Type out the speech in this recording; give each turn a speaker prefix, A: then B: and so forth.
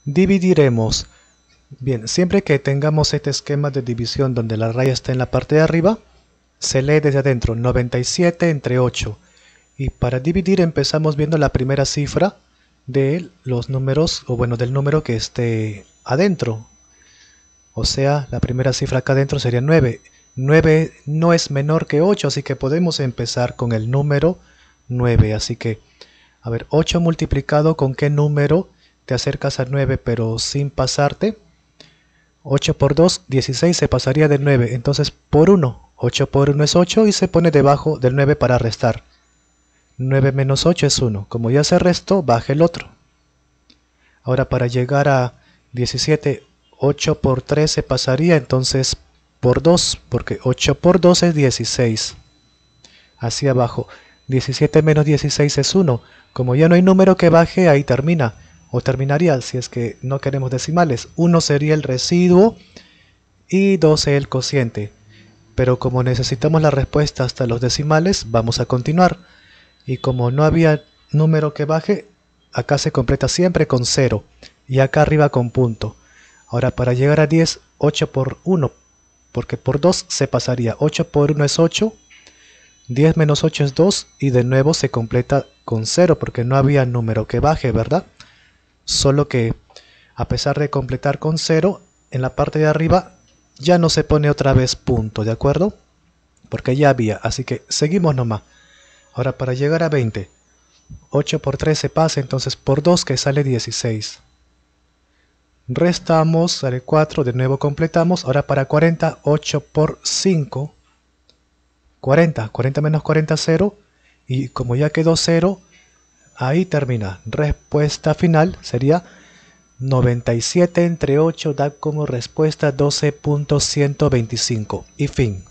A: Dividiremos. Bien, siempre que tengamos este esquema de división donde la raya está en la parte de arriba, se lee desde adentro 97 entre 8. Y para dividir empezamos viendo la primera cifra de los números, o bueno, del número que esté adentro. O sea, la primera cifra acá adentro sería 9. 9 no es menor que 8, así que podemos empezar con el número 9. Así que, a ver, 8 multiplicado con qué número te acercas a 9 pero sin pasarte. 8 por 2, 16, se pasaría de 9, entonces por 1. 8 por 1 es 8 y se pone debajo del 9 para restar. 9 menos 8 es 1. Como ya se restó, baja el otro. Ahora para llegar a 17, 8 por 3 se pasaría entonces por 2, porque 8 por 2 es 16. Hacia abajo, 17 menos 16 es 1. Como ya no hay número que baje, ahí termina. O terminaría si es que no queremos decimales. 1 sería el residuo y 12 el cociente. Pero como necesitamos la respuesta hasta los decimales, vamos a continuar. Y como no había número que baje, acá se completa siempre con 0. Y acá arriba con punto. Ahora para llegar a 10, 8 por 1. Porque por 2 se pasaría. 8 por 1 es 8. 10 menos 8 es 2. Y de nuevo se completa con 0 porque no había número que baje, ¿verdad? Solo que a pesar de completar con 0, en la parte de arriba ya no se pone otra vez punto, ¿de acuerdo? Porque ya había, así que seguimos nomás. Ahora para llegar a 20, 8 por 3 se pasa, entonces por 2 que sale 16. Restamos, sale 4, de nuevo completamos. Ahora para 40, 8 por 5, 40. 40 menos 40, 0. Y como ya quedó 0, ahí termina. Respuesta final sería 97 entre 8 da como respuesta 12.125. Y fin.